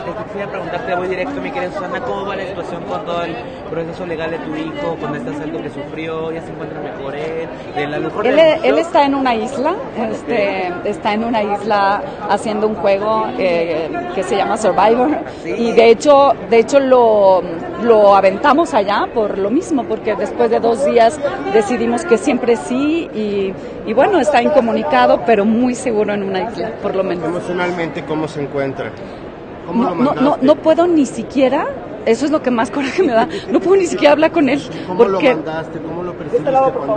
quisiera preguntarte muy directo, mi querida Susana, ¿cómo va la situación con todo el proceso legal de tu hijo, con este asalto que sufrió? ¿Ya se encuentra mejor él? Él está en una isla, está en una isla haciendo un juego que se llama Survivor, sí. Y de hecho lo aventamos allá por lo mismo, porque después de 2 días decidimos que siempre sí, y bueno, está incomunicado, pero muy seguro en una isla, por lo menos. Emocionalmente, ¿cómo se encuentra? No puedo ni siquiera, eso es lo que más coraje me da, no puedo ni siquiera hablar con él. ¿Cómo lo mandaste? ¿Cómo lo percibiste?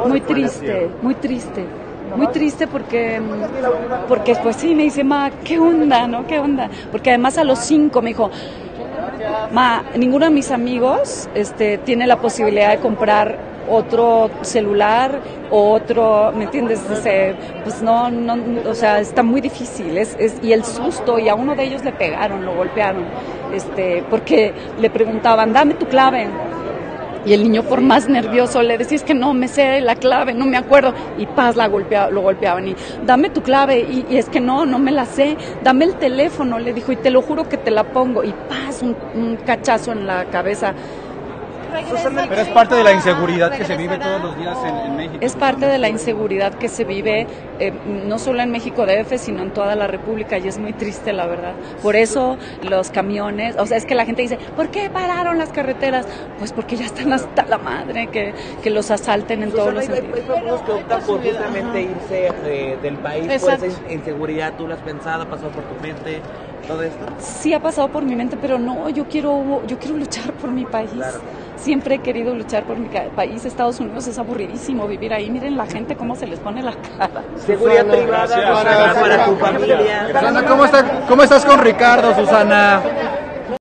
Muy triste porque pues sí, me dice, ma, ¿qué onda, no? ¿Qué onda? Porque además a los 5 me dijo, ma, ninguno de mis amigos tiene la posibilidad de comprar otro celular o otro, ¿me entiendes? Pues no, o sea, está muy difícil, y el susto, y a uno de ellos le pegaron, lo golpearon, porque le preguntaban, dame tu clave. Y el niño, por más nervioso, le decía, es que no me sé la clave, no me acuerdo. Y paz, lo golpeaban. Y dame tu clave. Y es que no me la sé. Dame el teléfono, le dijo, y te lo juro que te la pongo. Y paz, un cachazo en la cabeza. Pero es parte de la inseguridad que se vive todos los días en México. Es parte de la inseguridad que se vive no solo en México DF, sino en toda la República, y es muy triste, la verdad. Por eso los camiones, o sea, es que la gente dice, ¿por qué pararon las carreteras? Pues porque ya están hasta la madre que los asalten en todos los sentidos. Hay personas que optan por justamente irse del país. Exacto. Por esa inseguridad, ¿tú lo has pensado? ¿Ha pasado por tu mente todo esto? Sí ha pasado por mi mente, pero no, yo quiero luchar por mi país. Claro. Siempre he querido luchar por mi país. Estados Unidos es aburridísimo vivir ahí. Miren la gente cómo se les pone la cara. Seguridad privada para tu familia. Susana, ¿cómo estás con Ricardo, Susana?